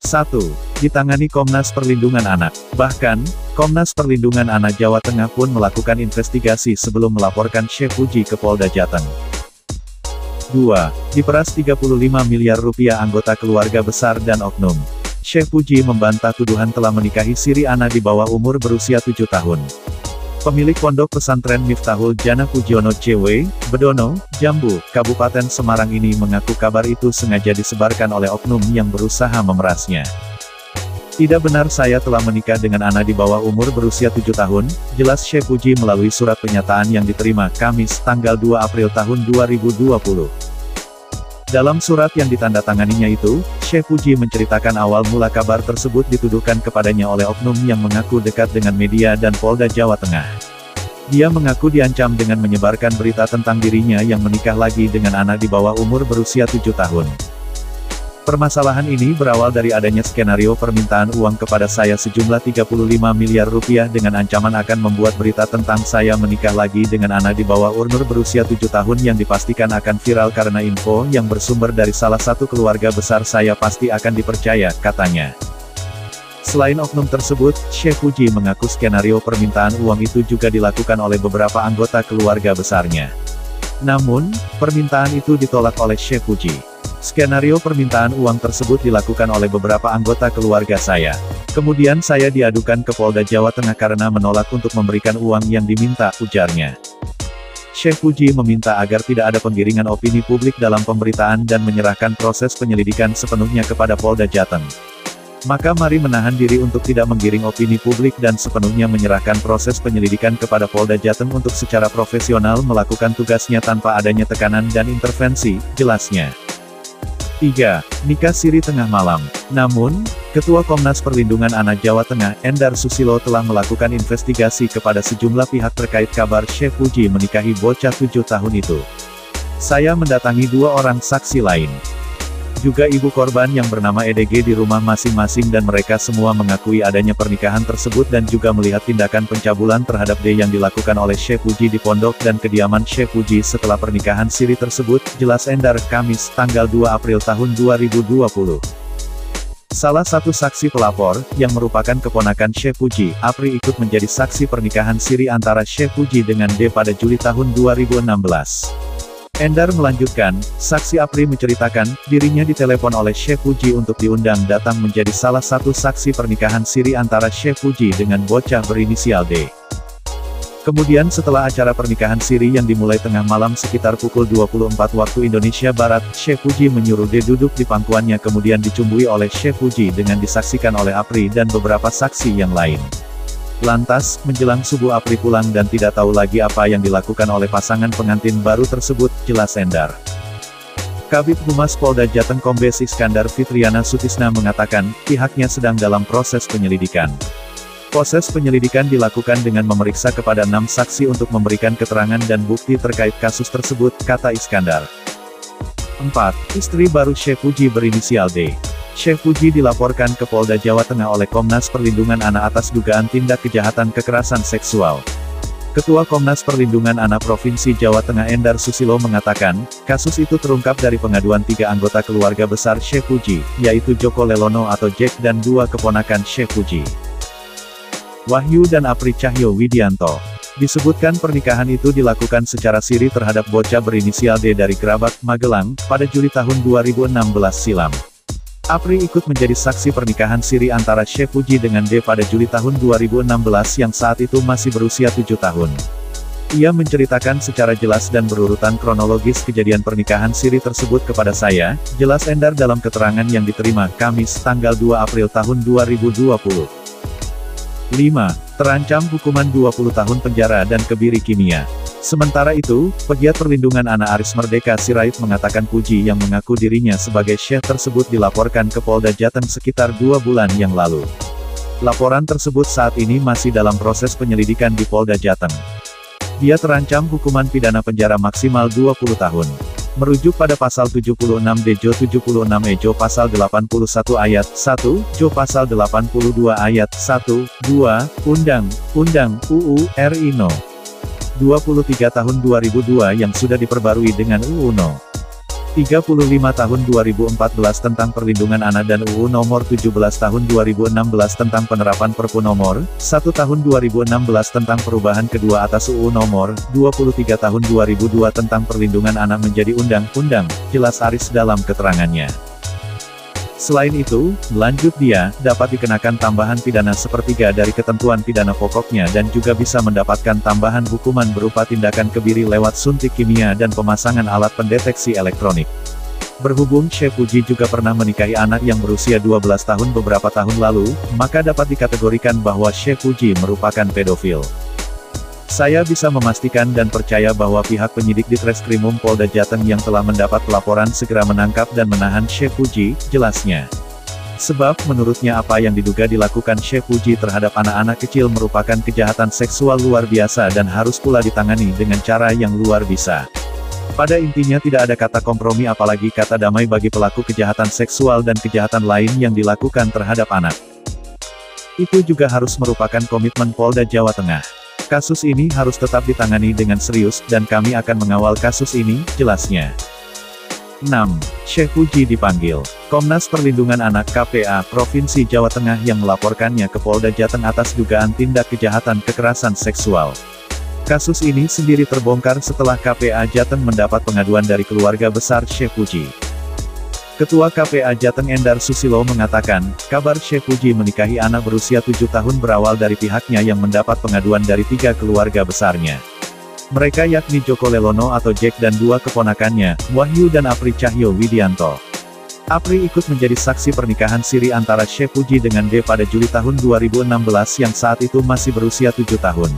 1. Ditangani Komnas Perlindungan Anak. Bahkan, Komnas Perlindungan Anak Jawa Tengah pun melakukan investigasi sebelum melaporkan Syekh Puji ke Polda Jateng. 2. Diperas 35 miliar rupiah anggota keluarga besar dan oknum. Syekh Puji membantah tuduhan telah menikahi siri anak di bawah umur berusia 7 tahun. Pemilik Pondok Pesantren Miftahul Jannah Pujiono CW, Bedono, Jambu, Kabupaten Semarang ini mengaku kabar itu sengaja disebarkan oleh oknum yang berusaha memerasnya. Tidak benar saya telah menikah dengan anak di bawah umur berusia 7 tahun, jelas Syekh Puji melalui surat pernyataan yang diterima Kamis, tanggal 2 April tahun 2020. Dalam surat yang ditandatanganinya itu, Syekh Puji menceritakan awal mula kabar tersebut dituduhkan kepadanya oleh oknum yang mengaku dekat dengan media dan Polda Jawa Tengah. Dia mengaku diancam dengan menyebarkan berita tentang dirinya yang menikah lagi dengan anak di bawah umur berusia 7 tahun. Permasalahan ini berawal dari adanya skenario permintaan uang kepada saya sejumlah 35 miliar rupiah dengan ancaman akan membuat berita tentang saya menikah lagi dengan anak di bawah umur berusia 7 tahun yang dipastikan akan viral karena info yang bersumber dari salah satu keluarga besar saya pasti akan dipercaya, katanya. Selain oknum tersebut, Syekh Puji mengaku skenario permintaan uang itu juga dilakukan oleh beberapa anggota keluarga besarnya. Namun, permintaan itu ditolak oleh Syekh Puji. Skenario permintaan uang tersebut dilakukan oleh beberapa anggota keluarga saya. Kemudian saya diadukan ke Polda Jawa Tengah karena menolak untuk memberikan uang yang diminta, ujarnya. Syekh Puji meminta agar tidak ada penggiringan opini publik dalam pemberitaan dan menyerahkan proses penyelidikan sepenuhnya kepada Polda Jateng. Maka mari menahan diri untuk tidak menggiring opini publik dan sepenuhnya menyerahkan proses penyelidikan kepada Polda Jateng untuk secara profesional melakukan tugasnya tanpa adanya tekanan dan intervensi, jelasnya. 3. Nikah siri tengah malam. Namun, Ketua Komnas Perlindungan Anak Jawa Tengah, Endar Susilo telah melakukan investigasi kepada sejumlah pihak terkait kabar Syekh Puji menikahi bocah 7 tahun itu. Saya mendatangi 2 orang saksi lain. Juga ibu korban yang bernama EDG di rumah masing-masing dan mereka semua mengakui adanya pernikahan tersebut dan juga melihat tindakan pencabulan terhadap D yang dilakukan oleh Syekh Puji di pondok dan kediaman Syekh Puji setelah pernikahan siri tersebut, jelas Endar, Kamis, tanggal 2 April tahun 2020. Salah satu saksi pelapor, yang merupakan keponakan Syekh Puji, Apri ikut menjadi saksi pernikahan siri antara Syekh Puji dengan D pada Juli tahun 2016. Endar melanjutkan, saksi Apri menceritakan, dirinya ditelepon oleh Syekh Puji untuk diundang datang menjadi salah satu saksi pernikahan siri antara Syekh Puji dengan bocah berinisial D. Kemudian setelah acara pernikahan siri yang dimulai tengah malam sekitar pukul 24 waktu Indonesia Barat, Syekh Puji menyuruh D duduk di pangkuannya kemudian dicumbui oleh Syekh Puji dengan disaksikan oleh Apri dan beberapa saksi yang lain. Lantas, menjelang subuh Apri pulang dan tidak tahu lagi apa yang dilakukan oleh pasangan pengantin baru tersebut, jelas Endar. Kabid Humas Polda Jateng Kombes Iskandar Fitriana Sutisna mengatakan, pihaknya sedang dalam proses penyelidikan. Proses penyelidikan dilakukan dengan memeriksa kepada 6 saksi untuk memberikan keterangan dan bukti terkait kasus tersebut, kata Iskandar. 4. Istri baru Syekh Puji berinisial D. Syekh Puji dilaporkan ke Polda Jawa Tengah oleh Komnas Perlindungan Anak atas dugaan tindak kejahatan kekerasan seksual. Ketua Komnas Perlindungan Anak Provinsi Jawa Tengah Endar Susilo mengatakan, kasus itu terungkap dari pengaduan 3 anggota keluarga besar Syekh Puji, yaitu Joko Lelono atau Jack dan 2 keponakan Syekh Puji, Wahyu dan Apri Cahyo Widianto. Disebutkan pernikahan itu dilakukan secara siri terhadap bocah berinisial D dari Kerabat, Magelang, pada Juli tahun 2016 silam. Apri ikut menjadi saksi pernikahan siri antara Syekh Puji dengan D pada Juli tahun 2016 yang saat itu masih berusia 7 tahun. Ia menceritakan secara jelas dan berurutan kronologis kejadian pernikahan siri tersebut kepada saya, jelas Endar dalam keterangan yang diterima Kamis, tanggal 2 April tahun 2020. 5. Terancam hukuman 20 tahun penjara dan kebiri kimia. Sementara itu, pegiat perlindungan anak Aris Merdeka Sirait mengatakan Puji yang mengaku dirinya sebagai syekh tersebut dilaporkan ke Polda Jateng sekitar 2 bulan yang lalu. Laporan tersebut saat ini masih dalam proses penyelidikan di Polda Jateng. Dia terancam hukuman pidana penjara maksimal 20 tahun. Merujuk pada pasal 76 D-Jo 76 E-Jo pasal 81 ayat 1, Jo pasal 82 ayat 1, 2, Undang-Undang UU RI No. 23 tahun 2002 yang sudah diperbarui dengan UU No. 35 tahun 2014 tentang Perlindungan Anak dan UU Nomor 17 tahun 2016 tentang penerapan Perpu Nomor 1 tahun 2016 tentang perubahan kedua atas UU Nomor 23 tahun 2002 tentang Perlindungan Anak menjadi undang-undang, jelas Aris dalam keterangannya. Selain itu, lanjut dia, dapat dikenakan tambahan pidana sepertiga dari ketentuan pidana pokoknya dan juga bisa mendapatkan tambahan hukuman berupa tindakan kebiri lewat suntik kimia dan pemasangan alat pendeteksi elektronik. Berhubung Chef Puji juga pernah menikahi anak yang berusia 12 tahun beberapa tahun lalu, maka dapat dikategorikan bahwa Chef Puji merupakan pedofil. Saya bisa memastikan dan percaya bahwa pihak penyidik di Treskrimum Polda Jateng yang telah mendapat laporan segera menangkap dan menahan Chef Puji, jelasnya. Sebab menurutnya apa yang diduga dilakukan Chef Puji terhadap anak-anak kecil merupakan kejahatan seksual luar biasa dan harus pula ditangani dengan cara yang luar biasa. Pada intinya tidak ada kata kompromi apalagi kata damai bagi pelaku kejahatan seksual dan kejahatan lain yang dilakukan terhadap anak. Itu juga harus merupakan komitmen Polda Jawa Tengah. Kasus ini harus tetap ditangani dengan serius, dan kami akan mengawal kasus ini, jelasnya. 6. Chef Puji dipanggil. Komnas Perlindungan Anak KPA Provinsi Jawa Tengah yang melaporkannya ke Polda Jateng atas dugaan tindak kejahatan kekerasan seksual. Kasus ini sendiri terbongkar setelah KPA Jateng mendapat pengaduan dari keluarga besar Chef Puji. Ketua KPA Jateng Endar Susilo mengatakan, kabar Chef Puji menikahi anak berusia 7 tahun berawal dari pihaknya yang mendapat pengaduan dari 3 keluarga besarnya. Mereka yakni Joko Lelono atau Jack dan 2 keponakannya, Wahyu dan Apri Cahyo Widianto. Apri ikut menjadi saksi pernikahan siri antara Chef Puji dengan D pada Juli tahun 2016 yang saat itu masih berusia 7 tahun.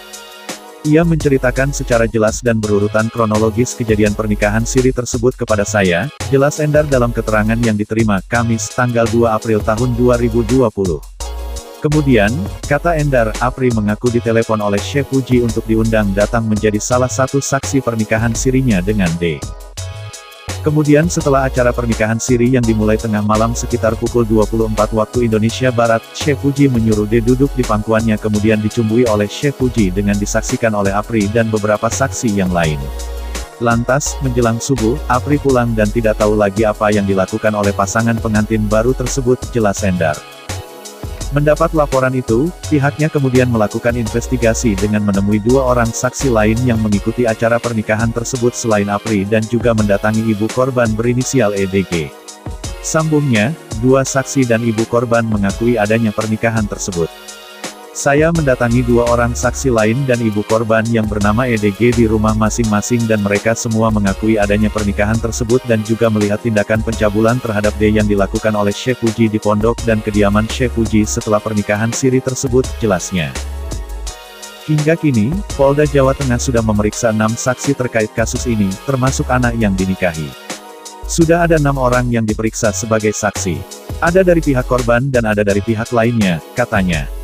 Ia menceritakan secara jelas dan berurutan kronologis kejadian pernikahan siri tersebut kepada saya, jelas Endar dalam keterangan yang diterima, Kamis, tanggal 2 April tahun 2020. Kemudian, kata Endar, Apri mengaku ditelepon oleh Chef Puji untuk diundang datang menjadi salah satu saksi pernikahan sirinya dengan D. Kemudian setelah acara pernikahan siri yang dimulai tengah malam sekitar pukul 24 waktu Indonesia Barat, Chef Puji menyuruh D duduk di pangkuannya kemudian dicumbui oleh Chef Puji dengan disaksikan oleh Apri dan beberapa saksi yang lain. Lantas, menjelang subuh, Apri pulang dan tidak tahu lagi apa yang dilakukan oleh pasangan pengantin baru tersebut, jelas Endar. Mendapat laporan itu, pihaknya kemudian melakukan investigasi dengan menemui 2 orang saksi lain yang mengikuti acara pernikahan tersebut selain Apri dan juga mendatangi ibu korban berinisial EDG. Sambungnya, 2 saksi dan ibu korban mengakui adanya pernikahan tersebut. Saya mendatangi 2 orang saksi lain dan ibu korban yang bernama EDG di rumah masing-masing dan mereka semua mengakui adanya pernikahan tersebut dan juga melihat tindakan pencabulan terhadap D yang dilakukan oleh Chef Puji di pondok dan kediaman Chef Puji setelah pernikahan siri tersebut, jelasnya. Hingga kini, Polda Jawa Tengah sudah memeriksa 6 saksi terkait kasus ini, termasuk anak yang dinikahi. Sudah ada 6 orang yang diperiksa sebagai saksi. Ada dari pihak korban dan ada dari pihak lainnya, katanya.